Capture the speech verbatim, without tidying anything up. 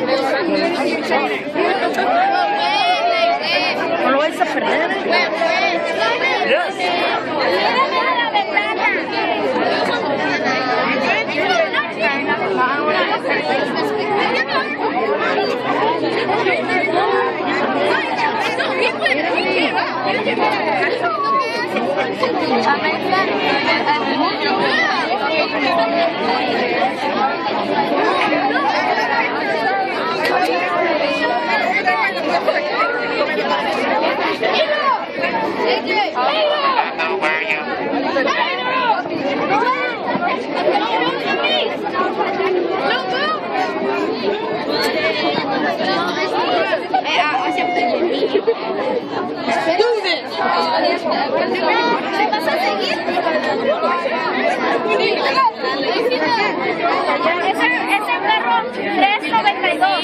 No lo vais a perder. Yes. Mira la ventana. ¿Me vas a seguir? Ese, ese perro tres noventa y dos.